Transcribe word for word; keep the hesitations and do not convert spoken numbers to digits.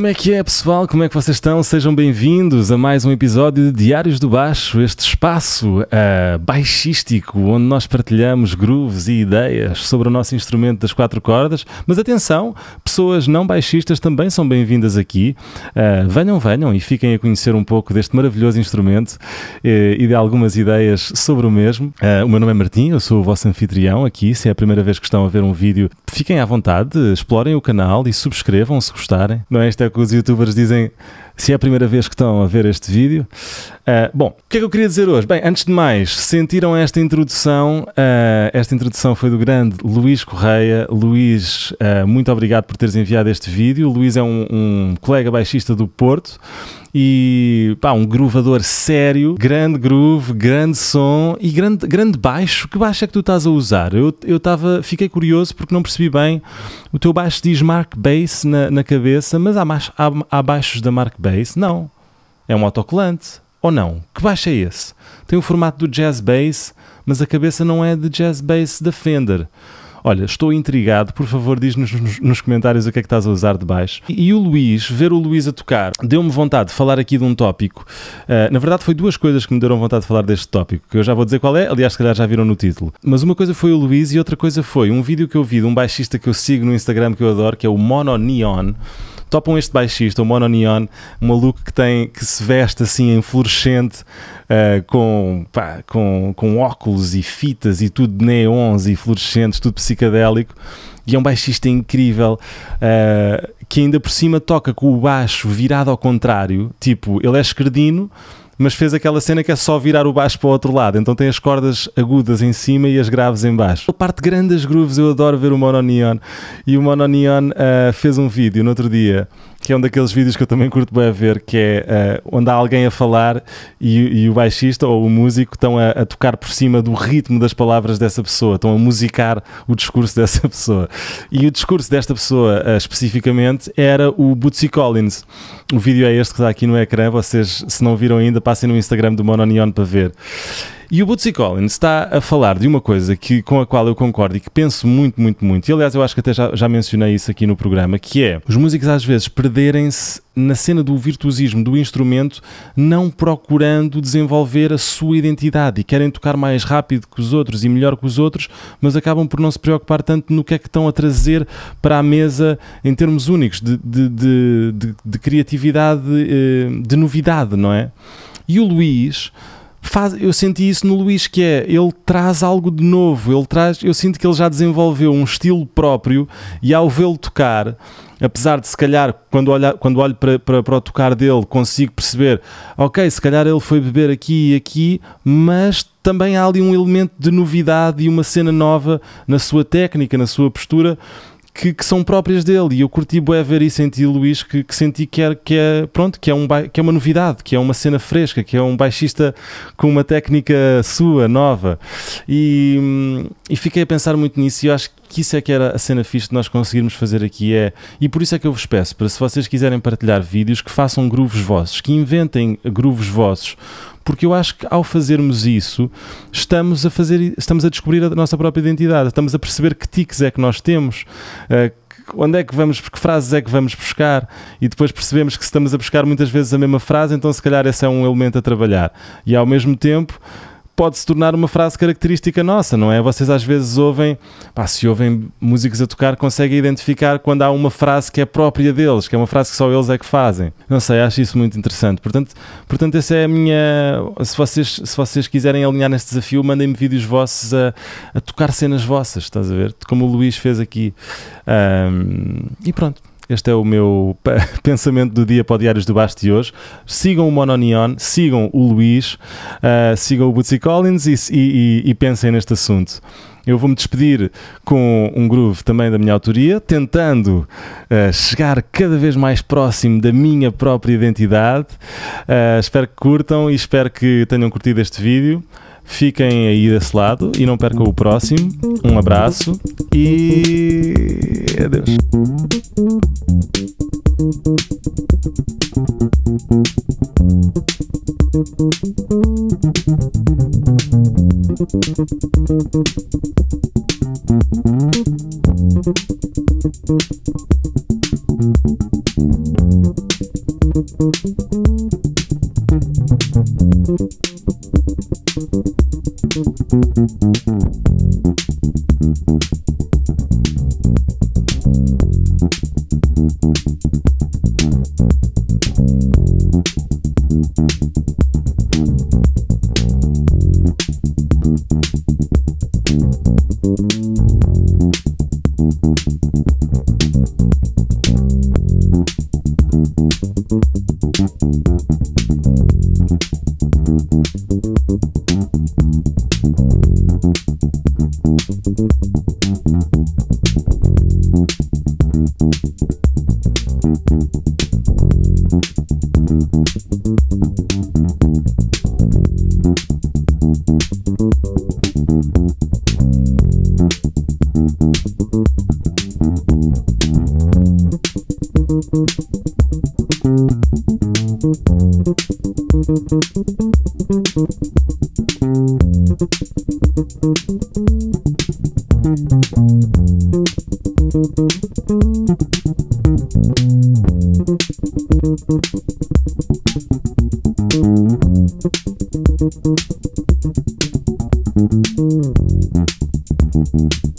Como é que é, pessoal? Como é que vocês estão? Sejam bem-vindos a mais um episódio de Diários do Baixo, este espaço uh, baixístico onde nós partilhamos grooves e ideias sobre o nosso instrumento das quatro cordas. Mas atenção, pessoas não baixistas também são bem-vindas aqui. Uh, venham, venham e fiquem a conhecer um pouco deste maravilhoso instrumento uh, e de algumas ideias sobre o mesmo. Uh, o meu nome é Martim, eu sou o vosso anfitrião aqui. Se é a primeira vez que estão a ver um vídeo, fiquem à vontade, explorem o canal e subscrevam se gostarem. Não é isto é que os youtubers dizem se é a primeira vez que estão a ver este vídeo. Uh, bom, o que é que eu queria dizer hoje? Bem, antes de mais, sentiram esta introdução? Uh, esta introdução foi do grande Luís Correia. Luís, uh, muito obrigado por teres enviado este vídeo. O Luís é um, um colega baixista do Porto e pá, um groovador sério, grande groove, grande som e grande, grande baixo. Que baixo é que tu estás a usar? Eu, eu tava, fiquei curioso porque não percebi bem. O teu baixo diz Mark Bass na, na cabeça, mas há, há, há baixos da Mark Bass? Não. É um autocolante. Ou não? Que baixo é esse? Tem o formato do Jazz Bass, mas a cabeça não é de Jazz Bass da Fender. Olha, estou intrigado, por favor diz-nos nos, nos comentários o que é que estás a usar de baixo. E, e o Luís, ver o Luís a tocar, deu-me vontade de falar aqui de um tópico. Uh, na verdade foi duas coisas que me deram vontade de falar deste tópico, que eu já vou dizer qual é, aliás se calhar já viram no título. Mas uma coisa foi o Luís e outra coisa foi um vídeo que eu vi de um baixista que eu sigo no Instagram que eu adoro, que é o Mono Neon. Topam este baixista, o Mono Neon, um maluco que, tem, que se veste assim em fluorescente, uh, com, pá, com, com óculos e fitas e tudo de neons e fluorescentes, tudo psicadélico. E é um baixista incrível, uh, que ainda por cima toca com o baixo virado ao contrário. Tipo, ele é esquerdino, mas fez aquela cena que é só virar o baixo para o outro lado, então tem as cordas agudas em cima e as graves em baixo. A parte grande das grooves, eu adoro ver o Mono Neon, e o Mono Neon uh, fez um vídeo no outro dia, que é um daqueles vídeos que eu também curto bem a ver, que é uh, onde há alguém a falar e, e o baixista ou o músico estão a, a tocar por cima do ritmo das palavras dessa pessoa, estão a musicar o discurso dessa pessoa. E o discurso desta pessoa uh, especificamente era o Bootsy Collins. O vídeo é este que está aqui no ecrã, vocês se não viram ainda passem no Instagram do Mono Neon para ver. E o Bootsy Collins está a falar de uma coisa que, com a qual eu concordo e que penso muito, muito, muito, e aliás eu acho que até já, já mencionei isso aqui no programa, que é os músicos às vezes perderem-se na cena do virtuosismo do instrumento, não procurando desenvolver a sua identidade e querem tocar mais rápido que os outros e melhor que os outros, mas acabam por não se preocupar tanto no que é que estão a trazer para a mesa em termos únicos de, de, de, de, de criatividade, de novidade, não é? E o Luís... Faz, eu senti isso no Luís, que é, ele traz algo de novo, ele traz, eu sinto que ele já desenvolveu um estilo próprio e ao vê-lo tocar, apesar de se calhar, quando, olha, quando olho para, para, para o tocar dele, consigo perceber, ok, se calhar ele foi beber aqui e aqui, mas também há ali um elemento de novidade e uma cena nova na sua técnica, na sua postura, Que, que são próprias dele, e eu curti bué ver isso em ti, Luís, que, que senti que é, que, é, pronto, que, é um, que é uma novidade, que é uma cena fresca, que é um baixista com uma técnica sua, nova, e, e fiquei a pensar muito nisso, e eu acho que isso é que era a cena fixe de nós conseguirmos fazer aqui, é, e por isso é que eu vos peço, para se vocês quiserem partilhar vídeos, que façam grooves vossos, que inventem grooves vossos, porque eu acho que ao fazermos isso estamos a, fazer, estamos a descobrir a nossa própria identidade, estamos a perceber que tiques é que nós temos, uh, onde é que vamos, que frases é que vamos buscar, e depois percebemos que se estamos a buscar muitas vezes a mesma frase, então se calhar esse é um elemento a trabalhar, e ao mesmo tempo pode-se tornar uma frase característica nossa, não é? Vocês às vezes ouvem, pá, se ouvem músicos a tocar, conseguem identificar quando há uma frase que é própria deles, que é uma frase que só eles é que fazem. Não sei, acho isso muito interessante. Portanto, portanto essa é a minha... Se vocês, se vocês quiserem alinhar neste desafio, mandem-me vídeos vossos a, a tocar cenas vossas, estás a ver? Como o Luís fez aqui. Um, e pronto. Este é o meu pensamento do dia para o Diários do Baixo de hoje. Sigam o Mono Neon, sigam o Luís, uh, sigam o Bootsy Collins e, e, e pensem neste assunto. Eu vou-me despedir com um groove também da minha autoria, tentando uh, chegar cada vez mais próximo da minha própria identidade. Uh, espero que curtam e espero que tenham curtido este vídeo. Fiquem aí desse lado e não percam o próximo. Um abraço e adeus. Thank you. Thank you.